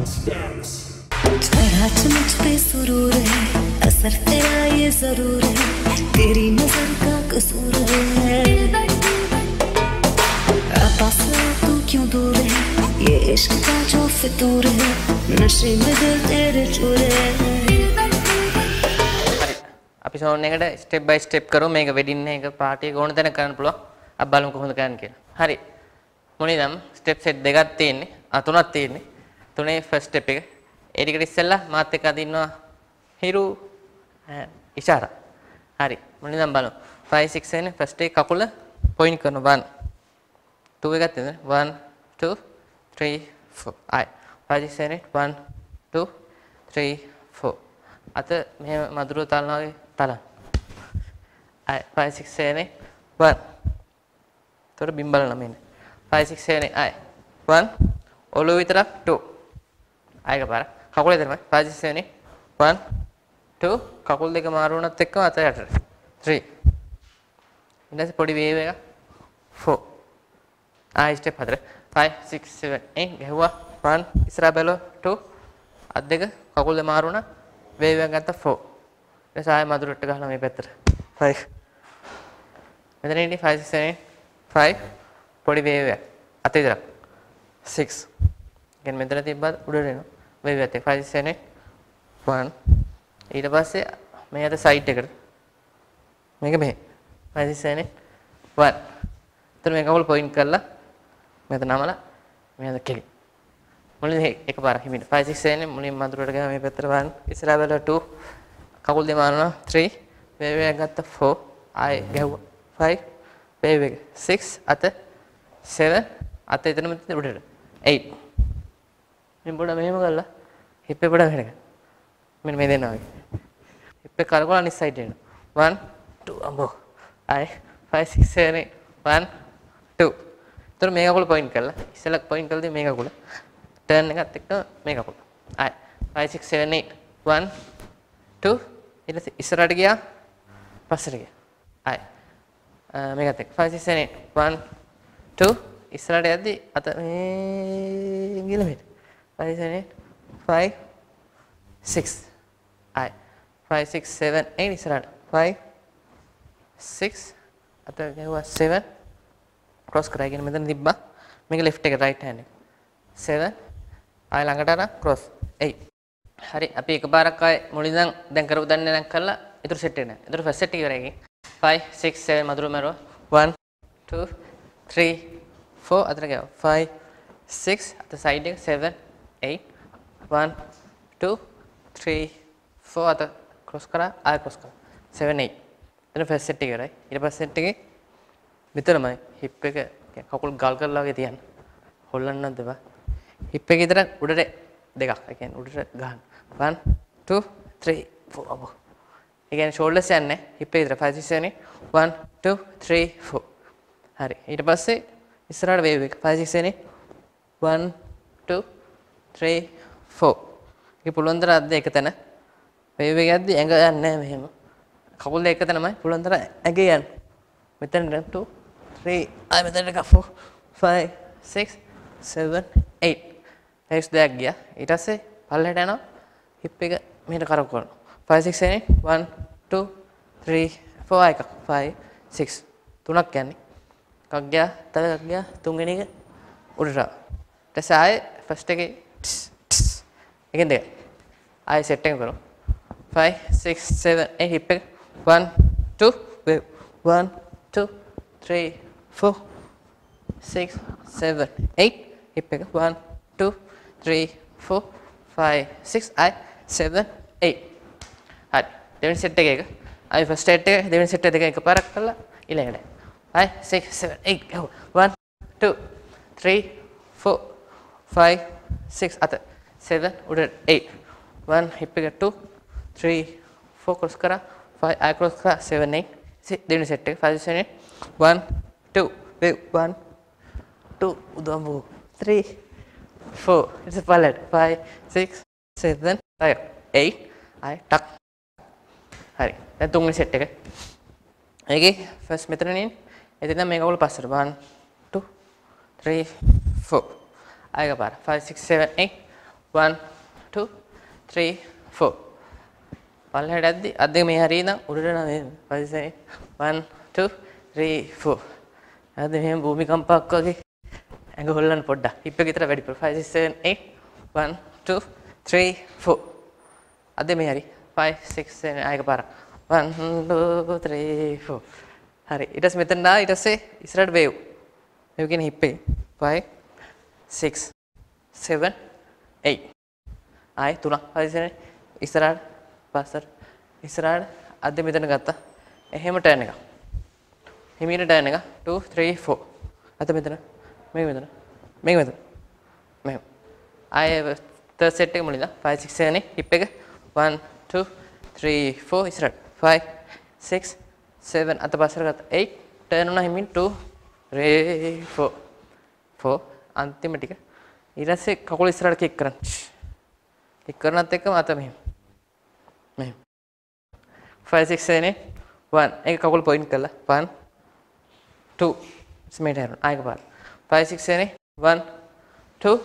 जरा मुझ पे सुरूर है असर तेरा ये जरूर है तेरी नजर का कसूर है पास तू क्यों दूर है ये इश्क का जो फितूर है नशे में दिल तेरे चूर है අපි සෝන් එකට ස්ටෙප් බයි ස්ටෙප් කරමු මේක වෙඩින් එක පාටි එක ඕන තැන කරන්න පුළුවන් අපි බලමු කොහොමද කරන්න කියලා හරි මොනිනම් ස්ටෙප් සෙට් දෙකක් තියෙන්නේ තුනක් තියෙන්නේ තුනේ ෆස්ට් ස්ටෙප් එක ඒ ටිකට ඉස්සෙල්ලා මාත් එක්ක අදින්නවා හිරු ඉෂාරා හරි මොනිනම් බලමු 5 6 වෙන ෆස්ට් එක කකුල පොයින්ට් කරනවා 1 2 එකක් තියෙනවා 1 2 3 4 ආයි 5 6 7 1 2 3 4 අත මෙහෙම මధుරව තලනවා වගේ තලන්න. 5 6 7 1. තොර බිම් බලන්න මෙන්න. 5 6 7 ආයි. 1 ඔළුව විතරක් 2. ආයෙක පාර. කකුලේ තමයි 5 6 7 1 2 කකුල් දෙක මාරු වුණත් එක්කම අත යටට. 3. ඊට පස්සේ පොඩි වේව් එකක් 4. ආයි ස්ටෙප් 4. 5 6 7 8 ගැහුවා 1 ඉස්සරහ බැලුවා 2 අත් දෙක කකුල් දෙක මාරු වුණා වේව් එකක් ගත්තා 4. ඊට ආයෙ මధుරට ගහලා මේ පැත්තට 5 මෙතන ඉන්නේ 5 6 7 5 පොඩි වේව් එකක් අත විතරක් 6 ගෙන් මෙතන තිබ්බත් උඩට එනවා වේව් එකත් 5 6 7 1 ඊට පස්සේ මේ අත සයිඩ් එකට මේක මෙහෙ 5 6 7 1 එතන මේ කකුල පොයින්ට් කරලා මෙතන නමලා මේ අත කෙලි මුලින් එකපාරක් හිමිට 5 6 7 මුලින් මధుරට ගියා මේ පැත්තට 1 ඉස්සරහ බැලුවා 2 කකුල් දෙක මාරනවා 3 වේව් එකක් ගත්තා 4 ආයෙ ගැහුවා 5 වේව් එක 6 අත 7 අත එතනම උඩට 8 මේ පොඩ මෙහෙම කරලා හිප් එක පොඩ මෙහෙම මෙන්න මේ දෙන්නා වගේ හිප් එක කරකවලා අනිත් සයිඩ් එනවා 1 2 අම්බෝ ආයෙ 5 6 7 1 2 එතන මේ කකුල පොයින්ට් කරලා ඉස්සෙල්ලා පොයින්ට් කළදී මේ කකුල turn එකත් එක්ක මේ කකුල. ආයි 5 6 7 8 1 2 ඊට පස්සේ ඉස්සරහට ගියා පස්සට ගියා. ආයි මේකත් එක්ක 5 6 7 8 1 2 ඉස්සරහට යද්දි අත මේ ගිහලා මෙහෙට. 5 7 5 6 ආයි 5 6 7 8 ඉස්සරහට 5 6 අත ගියා 7 cross කරගෙන මෙතන තිබ්බා. මේක left එක right hand එක. 7 ආය ළඟට අර ක්‍රොස් 8 හරි අපි එකපාරක් ආය මුලින්ම දැන් කරපු දන්නේ නැන් කරලා ඊටු සෙට් එක නෑ ඊටු ෆස්ට් සෙට් එක ඉවරයි 5 6 7 මధుර මරුවා 1 2 3 4 අතර ගියා 5 6 අත සයිඩ් එක 7 8 1 2 3 4 අත ක්‍රොස් කරා ආය ක්‍රොස් කරා 7 8 ඊට ෆස්ට් සෙට් එක ඉවරයි ඊට පස්සේ සෙට් එකේ විතරමයි හිප් එක කකුල් ගල් කරලා වගේ තියන්න හොල්ලන්නත් දෙපා හිප් එක විතර උඩට දෙකක් ඒ කියන්නේ උඩට ගහන්න 1 2 3 4 අබෝ ඒ කියන්නේ ෂෝල්ඩර්ස් යන්නේ හිප් එක විතර 5 6 7 1 2 3 4 හරි ඊට පස්සේ ඉස්සරහට වේව් එක 5 6 7 1 2 3 4 ඒක පුළුවන් තරම් අද්ද එක තැන වේව් එක යද්දි ඇඟ යන්නේ නැහැ මෙහෙම කකුල් දෙක එක තැනමයි පුළුවන් තරම් ඇඟ යන්න මෙතන 2 3 ආ මෙතන එක 4 5 6 7 8 next දෙයක් ගියා ඊට පස්සේ පල්ලෙහාට යනවා හිප් එක මෙහෙට කරකවනවා 5 6 7 1 2 3 4 එකක් 5 6 තුනක් යන්නේ එකක් ගියා තව එකක් ගියා තුන්වෙනි එක උඩට ඊට පස්සේ ආයේ ෆස්ට් එකේ එකෙන් දෙක ආයේ සෙට් එක කරමු 5 6 7 8 හිප් එක 1 2 1 2 3 4 6 7 8 hip එක 1 2 3 4 5 6 I 7 8 හරි දෙවෙනි සෙට් එක ආයි ෆස්ට් සෙට් එක දෙවෙනි සෙට් එක එකපාරක් කරලා ඊළඟට 5 6 7 8 go 1 2 3 4 5 6 අත 7 උඩ 8 1 hip එක 2 3 4 cross කරා 5 I cross කරා 7 8 දෙවෙනි සෙට් එක 5 7 1 2 1 2 උදම්බු 3 4 it's a pallet 5 6 7 8 I tuck හරි දැන් තුන්වෙනි සෙට් එක ඒකේ ෆස්ට් මෙතනින් එතන මේක වල පස්සට 1 2 3 4 ආයක පාර 5 6 7 8 1 2 3 4 පල්ලෙහාට ඇද්දි අත් දෙක මේ හරිය ඉඳන් උඩට යනවා මේ 5 6 1 2 3 4 අද මෙහෙම භූමිකම්පයක් වගේ ඇඟ හොල්ලන්න පොඩ්ඩක් හිප් එක විතර වැඩි 5 6 7 8 1 2 3 4 අද මේ හරි 5 6 7 ආයක පාර 1 2 3 4 හරි ඊට පස්සේ මෙතන ඊට පස්සේ ඉස්සරහට වේව් මේ කියන්නේ හිප් එක 5 6 7 8 ආයි 3 5 7 ඉස්සරහට පස්සට ඉස්සරහට අද මෙතන ගත්තා එහෙම ටර්න් එක හිමීට ටර්න් එක 2 3 4 අද මෙතන මේක මෙතන මේක මෙතන මෙහෙම ආයේ තර්ඩ් සෙට් එක මුලින්ද 5 6 7 හිප් එක 1 2 3 4 ඉස්සරහට 5 6 7 අත පස්සට ගත්තා 8 ටර්න් වුණා හිමින් 2 3 4 4 අන්තිම ටික ඊට පස්සේ කකුල ඉස්සරහට කික් කරන්න කික් කරනත් එක්කම අත මෙහෙම මෙහෙම 5 6 7 1 ඒක කකුල පොයින්ට් කරලා 1 2 ස්මේට හරන ආයක පාර 5 6 7 1 2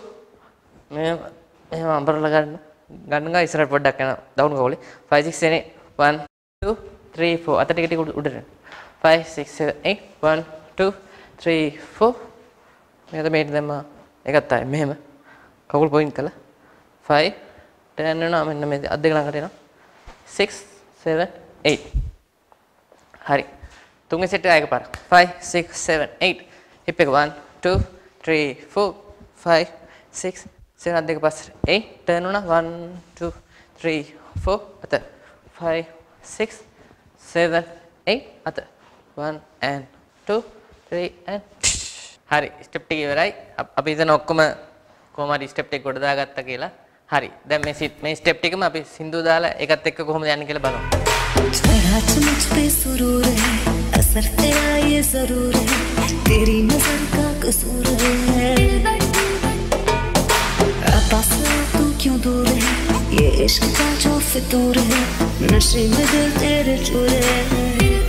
මෙහෙම අම්බරලා ගන්න ඉස්සරහට පොඩ්ඩක් යනවා ඩවුන් කකුලේ 5 6 7 1 2 3 4 අත ටික ටික උඩට 5 6 7 8 1 2 3 4 මෙහෙම මේට දැම්ම එකත් ආයේ මෙහෙම කකුල් පොයින්ට් කළා 5 10 වෙනවා මෙන්න මේ අත් දෙක ළඟට එනවා 6 7 8 හරි තුන්වෙනි සෙට් එක පාර 5 6 7 8 හිප් එක 1 2 3 4 5 6 7 දෙක පස්සට 8 ටර්න් වුණා 1 2 3 4 අත 5 6 7 8 අත 1 and 2 3 and හරි ස්ටෙප් ටික ඉවරයි අපි හිතන ඔක්කොම කොහොම හරි ස්ටෙප් ටික ගොඩ දාගත්තා කියලා හරි දැන් මේ ස්ටෙප් ටිකම අපි සින්දුව දාලා ඒකත් එක්ක කොහොමද යන්නේ කියලා බලමු मुझ पे सुरूर है असर तेरा ये जरूर है तेरी नजर का कसूर है पास तू क्यों दूर है ये इश्क का जो फितूर है नशे में दिल तेरे चूर है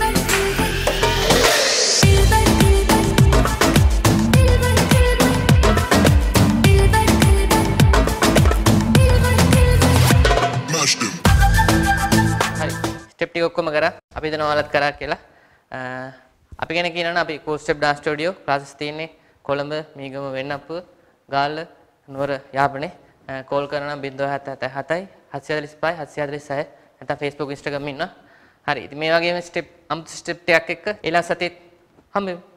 ස්ටෙප් ටික ඔක්කොම කරා අපි හිතනවා ඔයාලත් කරා කියලා අපි ගැන කියනවනම් අපි course step dance studio classes තියෙන්නේ කොළඹ මීගම වෙන්නප්පුව ගාල්ල නුවර යාපනයේ කෝල් කරනවා 077 745 746 නැත්නම් Facebook Instagram ඉන්නවා හරි ඉතින් මේ වගේම ස්ටෙප් අමුතු ස්ටෙප් ටිකක් එක්ක ඊළඟ සතියේ හම්බෙමු